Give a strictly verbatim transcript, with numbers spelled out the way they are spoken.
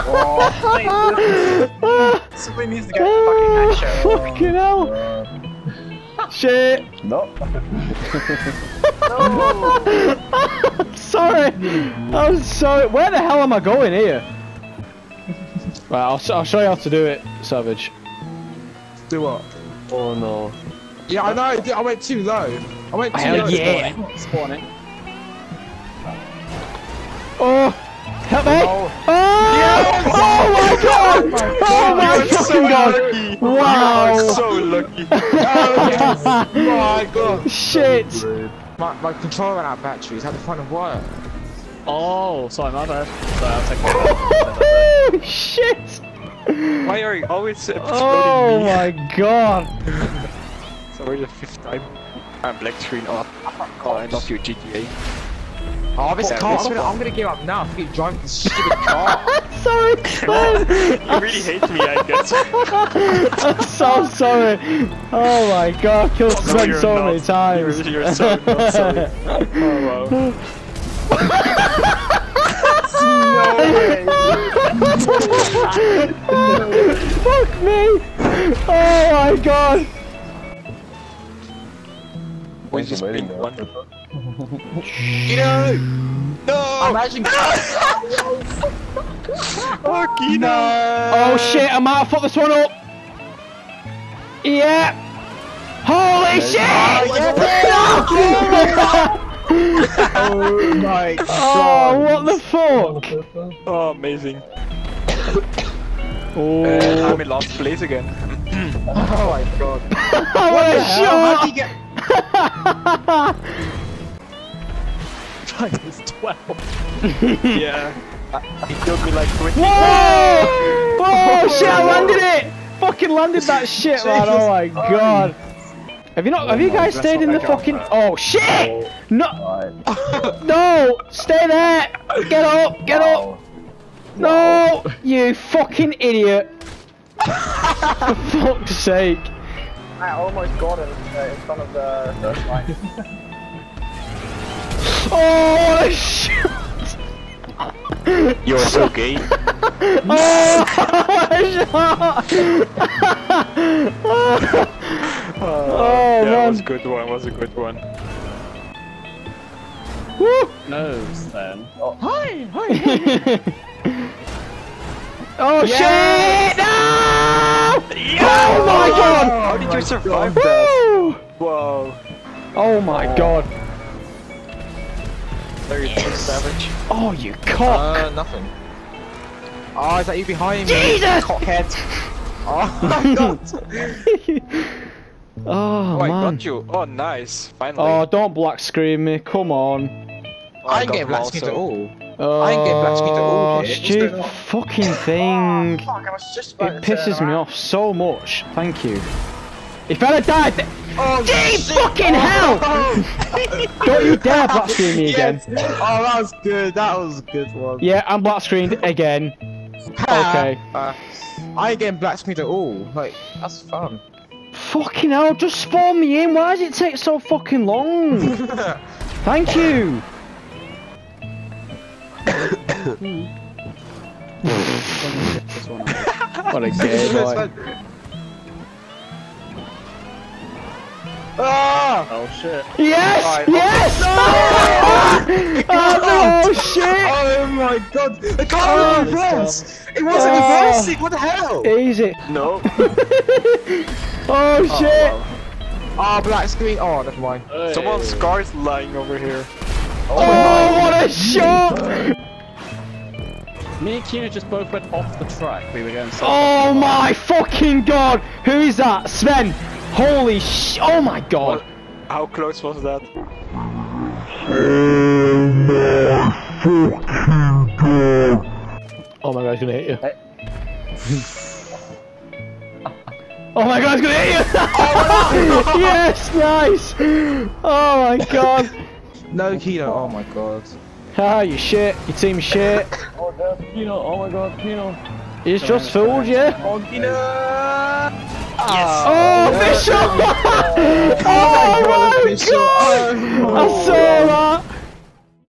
Oh, somebody needs to get a fucking headshot. Fucking hell! Shit! No. No! Sorry! I'm sorry. Where the hell am I going here? Right, I'll, I'll show you how to do it, Savage. Do what? Oh no. Yeah, I know. I did- I went too low. I went too Hell low. yeah! Spawning. Oh! Help me! No. Oh! Yes! Oh my god! Oh my You're so fucking god! lucky. Wow! You're so lucky. Oh my god. Shit! My, my controller ran out of batteries. I had to find a wire. Oh, sorry, my bad. Sorry, I'll take that. Shit! Why are you always exploding Oh me? my god! So we're the fifth time. I'm black screen off. Oh, I love you, G T A. Oh, this Yeah, car. this I'm gonna, one. I'm gonna give up now. I keep driving this stupid car. Sorry, man. You really hate me, I guess. I'm so sorry. Oh my god, I killed No, Sven you're so not. many times. You're, you're so not sorry. Oh wow. No way. Fuck me! Oh my god! When's this waiting pink there. one? Kino! No! I'm actually. Oh, Kino! Oh shit, I might have fucked this one up! Yeah! Holy shit! Oh my god. Oh, what the fuck? Oh, amazing. Oh, And I'm in last place again. Oh my god. what a How shot! did you get? It's twelve. Yeah. He killed me like twenty. Whoa! Oh shit, I landed it! Fucking landed that shit, man, oh my god. Have you not, have you guys stayed in the fucking, oh shit! No, no, stay there! Get up, get up! No, you fucking idiot! For fuck's sake. I almost got it uh, in front of the first line. Oh, what a shot! You're so gay. Oh, what a shot! Oh, Oh, yeah, man. was a good one, was a good one. Woo! No, Sven. Hi, hi. Oh shit! No! Oh my god! How did you survive that? Woo! Wow. Oh my god! There you go, savage. Oh, you cock! Uh, nothing. Oh, is that you behind me? Jesus! Cockhead. Oh my god. Oh Oh, I man! got you. Oh, nice. Finally. Oh, don't black screen me! Come on! Oh, I ain't got getting him black screen at also. all. Oh, I ain't getting black screen at all, kid. stupid fucking thing! Fuck, I was just about It to pisses turn me around. off so much. Thank you. If I'd have died, th Oh, Gee, shit. fucking hell! Don't you dare black screen me again. Yes. Oh, that was good. That was a good one. Yeah, I'm black screened again. Okay. Uh, I ain't getting black screen at all. Like, that's fun. Fucking hell, just spawn me in. Why does it take so fucking long? Thank you. What a gay boy. Ah! Oh shit. Yes! Alright, Yes! Oh no, shit! Oh my god! The car Oh, was reverse! It wasn't Oh. reversing! What the hell? Easy. No. Oh shit! Oh, black screen. Oh, never mind. Hey. Someone's car is lying over here. Oh, what a shot! Me and Kina just both went off the track. We were going so Oh my fucking god! Who is that? Sven! Holy sh! Oh my god! How close was that? Oh my god, he's gonna hit you. Oh my god, he's gonna hit you! Yes, nice! Oh my god! No Kino. Oh my god. Ah, you shit. Your team shit. Oh, there's Pino. Oh my god, Pino. He's just fooled you. Oh Kino! Oh, Bishop! Oh my god! I saw that!